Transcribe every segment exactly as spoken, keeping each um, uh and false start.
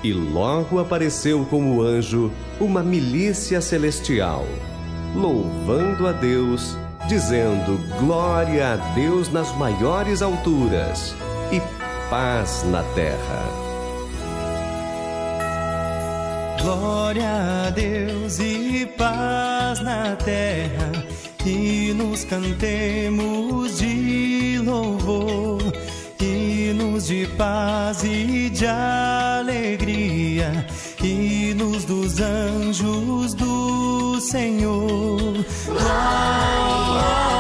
E logo apareceu como anjo uma milícia celestial, louvando a Deus, dizendo: glória a Deus nas maiores alturas e paz na terra. Glória a Deus e paz na terra, e nos cantemos de louvor, hinos de paz e de alegria, hinos dos anjos do Senhor. Glória.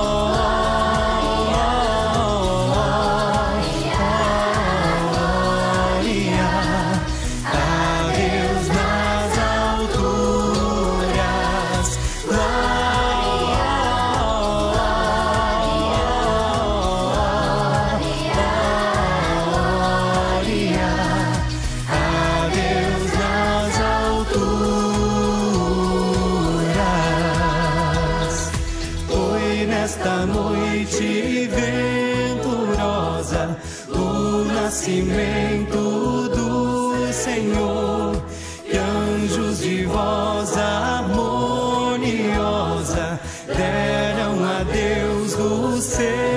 Nesta noite venturosa, o nascimento do Senhor, que anjos de voz harmoniosa deram a Deus o seu